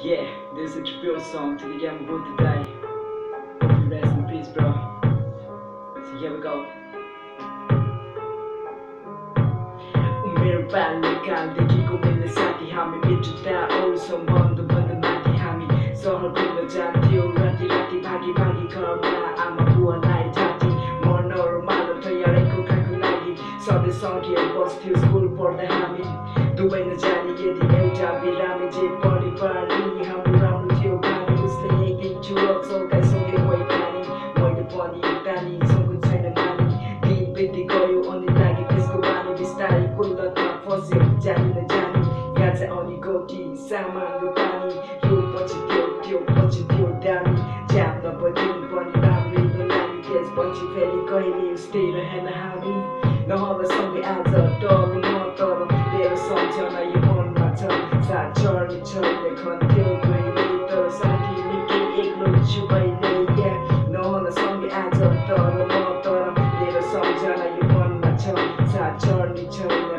Yeah, this is a tribute song to the Yama Buddha Dai. Hope you rest in peace, bro. So here we go. मेरो बाल्यकालदेखिको मिल्ने साथी हामी मित्रता औ सम्बन्ध बन्द माथि हामी सहर घुम्न जान्थ्यौँ राति राति भागी भागी घरमा आमा बुवालाई जाति मर्न रमाइलो तयारीको खाएको लागि सधैँ सँगै बस्थ्यौँ स्कुल पढ्दा हामी दुवै नजाने यदि एउटा बिरामी जे पनि पानी हाम्रो राम्रो थियो बानी उसले एक दिन चुरोट चौकाइ सँगै गयो पानी मैले पनि तानी सँगै छैन बानी दिन बित्दै गयो अनि लागि त्यसको बानी बिस्तारै कुल्लतमा फस्यो जानी नजानी याद चाहिँ अनि गौटी सामानको पानी यो पछि त्यो पछि त्यो दामी च्याप नपदिन पनि राम्रै नलाग्ने त्यसपछि फेरि कहिले उस्तै रहेन हामी नहोला सँगै आज डर न तर मेरो सम्झना यो मनमा छ साथ चढ्ने छैन खन्थ्यो कहिले तर साथी निकै एक्लो छु अहिले नहोला सँगै आज तर म तर मेरो सम्झना यो मनमा छ साथ चढ्ने छैन